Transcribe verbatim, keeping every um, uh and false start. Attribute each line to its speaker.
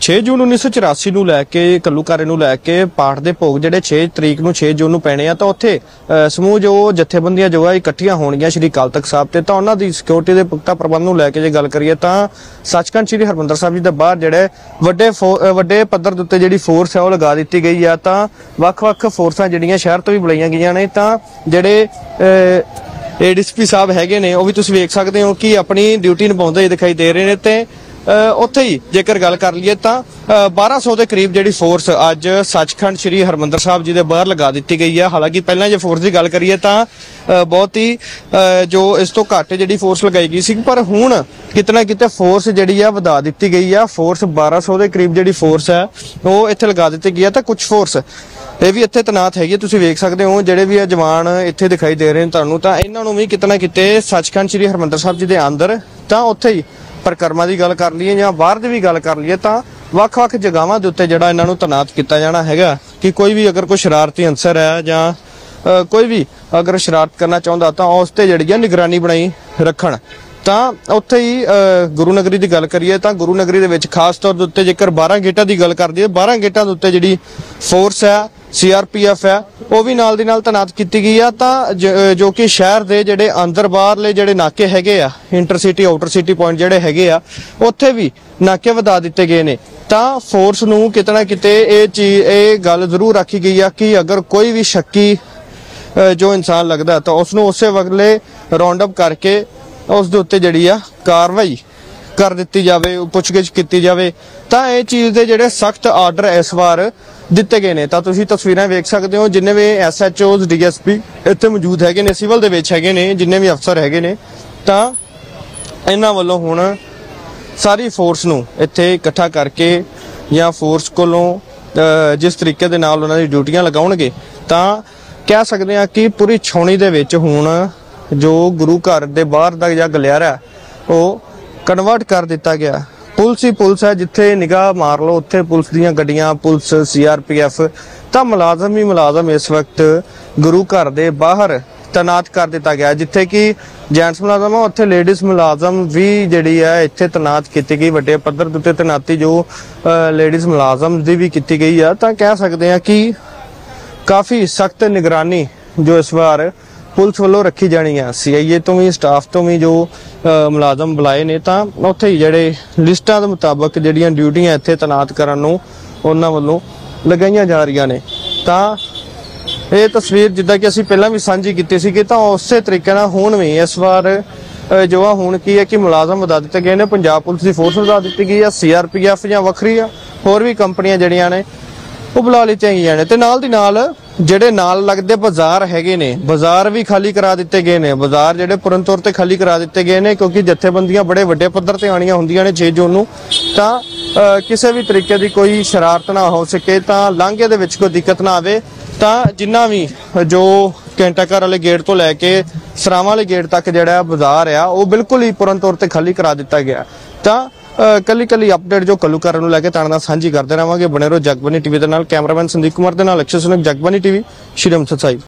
Speaker 1: छे जून उन्नीस सौ चौरासी ਨੂੰ ਲੈ ਕੇ ਕੱਲੂਕਾਰੇ ਨੂੰ ਲੈ ਕੇ ਪਾਠ ਦੇ ਭੋਗ ਜਿਹੜੇ छे ਤਰੀਕ ਨੂੰ छे ਜੂਨ ਨੂੰ ਪੈਣੇ ਆ ਤਾਂ ਉੱਥੇ ਸਮੂਹ ਜੋ ਜਥੇਬੰਦੀਆਂ ਜੋ ਆ ਇਕੱਠੀਆਂ ਹੋਣਗੀਆਂ ਸ਼੍ਰੀ ਅਕਾਲ ਤਖਤ ਸਾਹਿਬ ਤੇ ਤਾਂ ਉਹਨਾਂ ਦੀ ਸਿਕਿਉਰਿਟੀ ਦੇ ਪੁਖਤਾ ਪ੍ਰਬੰਧ ਨੂੰ ਲੈ ਕੇ ਜੇ ਗੱਲ ਕਰੀਏ ਤਾਂ ਸੱਚਖੰਡ ਸ਼੍ਰੀ ਹਰਮੰਦਰ ਸਾਹਿਬ ਜੀ ਦੇ ਬਾਹਰ ਜਿਹੜੇ ਵੱਡੇ ਵੱਡੇ ਪੱਧਰ ਦੇ ਉੱਤੇ ਜਿਹੜੀ ਫੋਰਸ ਹੈ ਉਹ ਲਗਾ ਦਿੱਤੀ ਗਈ ਆ ਤਾਂ ਵੱਖ-ਵੱਖ ਫੋਰਸਾਂ ਜਿਹੜੀਆਂ ਸ਼ਹਿਰ ਤੋਂ ਵੀ ਬੁਲਾਈਆਂ ਗਈਆਂ ਨੇ ਤਾਂ ਜਿਹੜੇ एडीसीपी साहब हैगे ने भी तुसीं वेख सकते हो कि अपनी ड्यूटी निभाउंदे दिखाई दे रहे हैं ते उत्थे ही जेकर गल कर लईए तां बारह सौ के करीब जिहड़ी फोर्स अज सचखंड श्री हरमंदर साहब जी दे बाहर लगा दी गई है। हालांकि पहलां जे फोर्स की गल करिए तां बहुत ही जो इस तो घट जिहड़ी फोर्स लगाई गई सी पर हुण कितना किते फोर्स जिहड़ी आ वधा दी गई है। फोर्स बारह सौ के करीब जिहड़ी फोर्स है वो इत्थे लगा दी गई है तां कुछ फोर्स ਇਹ ਵੀ ਇੱਥੇ ਤਨਾਤ ਹੈਗੀ ਤੁਸੀਂ ਵੇਖ ਸਕਦੇ ਹੋ ਜਿਹੜੇ ਵੀ ਜਵਾਨ ਇੱਥੇ ਦਿਖਾਈ ਦੇ ਰਹੇ ਨੇ ਤੁਹਾਨੂੰ ਤਾਂ ਇਹਨਾਂ ਨੂੰ ਵੀ ਕਿਤਨਾ ਕਿਤੇ ਸੱਚਖੰਡ ਸ੍ਰੀ ਹਰਮੰਦਰ ਸਾਹਿਬ ਜੀ ਦੇ ਅੰਦਰ ਤਾਂ ਉੱਥੇ ਹੀ ਪਰਿਕਰਮਾ ਦੀ ਗੱਲ ਕਰ ਲਈਏ ਜਾਂ ਬਾਹਰ ਦੀ ਵੀ ਗੱਲ ਕਰ ਲਈਏ ਤਾਂ ਵੱਖ-ਵੱਖ ਜਗ੍ਹਾਵਾਂ ਦੇ ਉੱਤੇ ਜਿਹੜਾ ਇਹਨਾਂ ਨੂੰ ਤਨਾਤ ਕੀਤਾ ਜਾਣਾ ਹੈਗਾ ਕਿ ਕੋਈ ਵੀ ਅਗਰ ਕੋਈ ਸ਼ਰਾਰਤੀ ਅਨਸਰ ਹੈ ਜਾਂ ਕੋਈ ਵੀ ਅਗਰ ਸ਼ਰਾਰਤ ਕਰਨਾ ਚਾਹੁੰਦਾ ਤਾਂ ਉਸ ਤੇ ਜਿਹੜੀ ਹੈ ਨਿਗਰਾਨੀ ਬਣਾਈ ਰੱਖਣ। ਤਾਂ ਉੱਥੇ ਹੀ ਗੁਰੂ ਨਗਰੀ ਦੀ ਗੱਲ ਕਰੀਏ ਤਾਂ ਗੁਰੂ ਨਗਰੀ ਦੇ ਵਿੱਚ ਖਾਸ ਤੌਰ ਦੇ ਉੱਤੇ ਜੇਕਰ ਬਾਰਾਂ ਗੇਟਾਂ ਦੀ ਗੱਲ ਕਰਦੀ ਹੈ ਬਾਰਾਂ ਗੇਟਾਂ ਦੇ ਉੱਤੇ ਜਿਹੜੀ ਫੋਰਸ ਹੈ सीआरपीएफ है वो भी नाल दी नाल तैनात की गई है तां जो कि शहर दे जेडे अंदर बाहरले जेडे नाके हैगे आ इंटरसिटी आउटर सिटी पॉइंट जेडे हैगे आ उत्थे भी नाके वधा दिते गए ने तां फोर्स नूं कितना किते ये चीज ये गल जरूर आखी गई है कि अगर कोई भी शक्की जो इंसान लगदा तो उसनूं उसे वगले राउंड अप करके उस दे उत्ते जिहड़ी आ कार्रवाई कर दी जाए पुछगिछ की जाए तां ये चीज़ के जिहड़े सख्त आर्डर इस बार दिते गए ने। तां तुसीं तस्वीरां वेख सकते हो जिन्ने भी S H O's D S P इत्थे मौजूद हैगे ने सिविल दे विच हैगे ने जिन्ने भी अफसर हैगे ने तां इन्हां वल्लों हुण सारी फोर्स नूं इत्थे इकट्ठा करके या फोर्स कोलों जिस तरीके दे नाल उन्हां दी ड्यूटियां लगाउणगे तां कह सकदे हां कि पूरी छाउणी दे विच हुण जो गुरु घर दे बाहर दा जां गलियारा ओह कन्वर्ट कर दिता गया। पुलिस ही पुलिस है जिथे निगाह मार लो उत्थे पुलिस दीयां गड्डियां पुलिस सीआरपीएफ तां मुलाजम ही मुलाजम इस वक्त गुरु घर दे बाहर तैनात कर दिता गया जिथे कि जेंट्स मुलाजम है उत्थे लेडीज मुलाजम भी जिहड़ी है इत्थे तैनात की गई वड्डे पद्धर ते तैनाती जो लेडीज मुलाजम दी भी की गई है। तां कह सकते हैं कि काफ़ी सख्त निगरानी जो इस बार पुलिस वालों रखी जानी है। सी आई ए तो भी स्टाफ तो भी जो मुलाजम बुलाए ने तां उत्थे ही जिहड़े लिस्टां दे मुताबक जिहड़ियां ड्यूटियां इत्थे तैनात करन नूं उन्हां वल्लों लगाईयां जा रहीआं ने। तां ਇਹ ਤਸਵੀਰ ਜਿੱਦਾਂ ਕਿ ਅਸੀਂ ਪਹਿਲਾਂ ਵੀ ਸਾਂਝੀ ਕੀਤੀ ਸੀ ਕਿ ਤਾਂ ਉਸੇ ਤਰੀਕੇ ਨਾਲ ਹੁਣ ਵੀ ਇਸ ਵਾਰ ਜੋ ਆ ਹੁਣ ਕੀ ਹੈ ਕਿ ਮੁਲਾਜ਼ਮ ਵਧਾ ਦਿੱਤੇ ਗਏ ਨੇ ਪੰਜਾਬ ਪੁਲਿਸ ਦੀ ਫੋਰਸ ਵਧਾ ਦਿੱਤੀ ਗਈ ਹੈ ਸੀਆਰਪੀਐਫ ਜਾਂ ਵੱਖਰੀ ਆ ਹੋਰ ਵੀ ਕੰਪਨੀਆਂ ਜਿਹੜੀਆਂ ਨੇ ਉਹ ਬੁਲਾ ਲਿੱਤੀਆਂ ਗਈਆਂ ਨੇ ਤੇ ਨਾਲ ਦੀ ਨਾਲ ਜਿਹੜੇ ਨਾਲ ਲੱਗਦੇ ਬਾਜ਼ਾਰ ਹੈਗੇ ਨੇ ਬਾਜ਼ਾਰ ਵੀ ਖਾਲੀ ਕਰਾ ਦਿੱਤੇ ਗਏ ਨੇ। ਬਾਜ਼ਾਰ ਜਿਹੜੇ ਪੂਰਨ ਤੌਰ ਤੇ ਖਾਲੀ ਕਰਾ ਦਿੱਤੇ ਗਏ ਨੇ ਕਿਉਂਕਿ ਜਥੇਬੰਦੀਆਂ ਬੜੇ ਵੱਡੇ ਪੱਧਰ ਤੇ ਆਣੀਆਂ ਹੁੰਦੀਆਂ ਨੇ छे ਜੂਨ ਨੂੰ ਤਾਂ ਕਿਸੇ ਵੀ ਤਰੀਕੇ ਦੀ ਕੋਈ ਸ਼ਰਾਰਤ ਨਾ ਹੋ ਸਕੇ ਤਾਂ ਲਾਂਘੇ ਦੇ ਵਿੱਚ ਕੋਈ ਦਿੱਕਤ ਨਾ ਆਵੇ ਤਾਂ ਜਿੰਨਾ ਵੀ ਜੋ ਘੰਟਾ ਘਰ ਵਾਲੇ ਗੇਟ ਤੋਂ ਲੈ ਕੇ ਸਰਾਵਾਂ ਵਾਲੇ ਗੇਟ ਤੱਕ ਜਿਹੜਾ ਬਾਜ਼ਾਰ ਆ ਉਹ ਬਿਲਕੁਲ ਹੀ ਪੂਰਨ ਤੌਰ ਤੇ ਖਾਲੀ ਕਰਾ ਦਿੱਤਾ ਗਿਆ। ਤਾਂ ਕੱਲੀ ਕੱਲੀ ਅਪਡੇਟ ਜੋ ਕੱਲੂਕਾਰਾਂ ਨੂੰ ਲੈ ਕੇ ਤੁਹਾਡੇ ਨਾਲ ਸਾਂਝੀ ਕਰਦੇ ਰਹਾਂਗੇ। ਬਣੇ ਰਹੋ ਜਗਬਾਨੀ ਟੀਵੀ ਦੇ ਨਾਲ। ਕੈਮਰਾਮੈਨ ਸੰਦੀਪ ਕੁਮਾਰ ਦੇ ਨਾਲ ਅਕਸ਼ਰ ਸੁਨਕ, ਜਗਬਾਨੀ ਟੀਵੀ, ਸ਼੍ਰੀ ਅੰਮ੍ਰਿਤਸਰ ਸਾਹਿਬ।